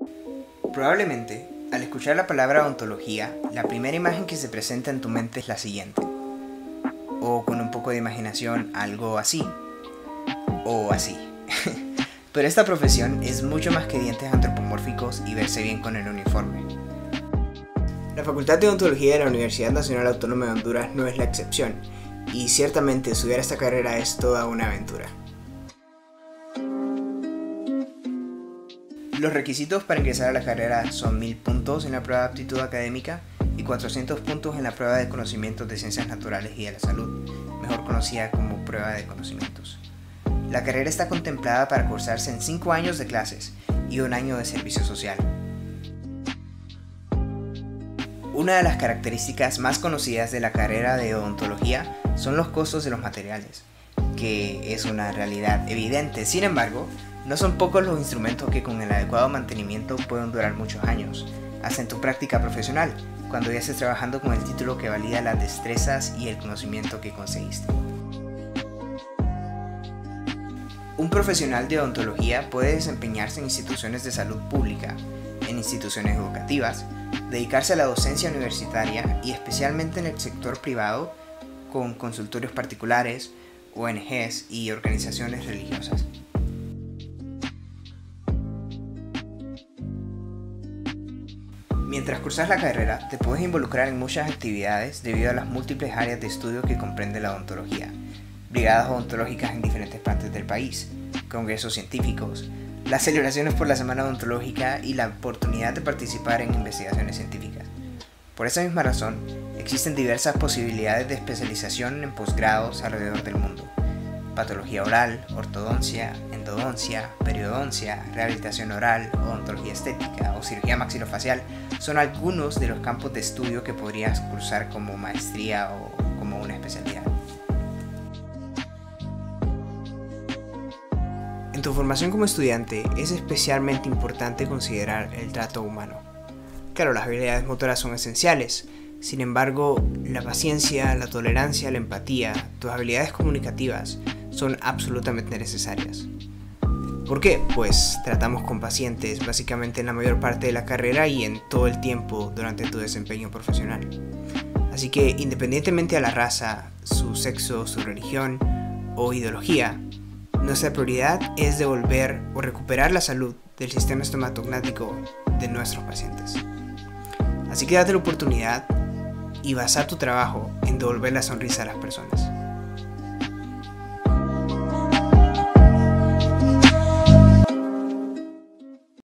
Probablemente, al escuchar la palabra odontología, la primera imagen que se presenta en tu mente es la siguiente. O con un poco de imaginación, algo así. O así. Pero esta profesión es mucho más que dientes antropomórficos y verse bien con el uniforme. La Facultad de Odontología de la Universidad Nacional Autónoma de Honduras no es la excepción, y ciertamente estudiar esta carrera es toda una aventura. Los requisitos para ingresar a la carrera son 1000 puntos en la prueba de aptitud académica y 400 puntos en la prueba de conocimientos de ciencias naturales y de la salud, mejor conocida como prueba de conocimientos. La carrera está contemplada para cursarse en 5 años de clases y 1 año de servicio social. Una de las características más conocidas de la carrera de odontología son los costos de los materiales, que es una realidad evidente. Sin embargo, no son pocos los instrumentos que con el adecuado mantenimiento pueden durar muchos años, hasta en tu práctica profesional, cuando ya estés trabajando con el título que valida las destrezas y el conocimiento que conseguiste. Un profesional de odontología puede desempeñarse en instituciones de salud pública, en instituciones educativas, dedicarse a la docencia universitaria y especialmente en el sector privado con consultorios particulares, ONGs y organizaciones religiosas. Mientras cursas la carrera, te puedes involucrar en muchas actividades debido a las múltiples áreas de estudio que comprende la odontología, brigadas odontológicas en diferentes partes del país, congresos científicos, las celebraciones por la Semana Odontológica y la oportunidad de participar en investigaciones científicas. Por esa misma razón, existen diversas posibilidades de especialización en posgrados alrededor del mundo. Patología oral, ortodoncia, endodoncia, periodoncia, rehabilitación oral, odontología estética o cirugía maxilofacial son algunos de los campos de estudio que podrías cursar como maestría o como una especialidad. En tu formación como estudiante es especialmente importante considerar el trato humano. Claro, las habilidades motoras son esenciales, sin embargo, la paciencia, la tolerancia, la empatía, tus habilidades comunicativas son absolutamente necesarias. ¿Por qué? Pues tratamos con pacientes básicamente en la mayor parte de la carrera y en todo el tiempo durante tu desempeño profesional. Así que independientemente de la raza, su sexo, su religión o ideología, nuestra prioridad es devolver o recuperar la salud del sistema estomatognático de nuestros pacientes. Así que date la oportunidad y basa tu trabajo en devolver la sonrisa a las personas.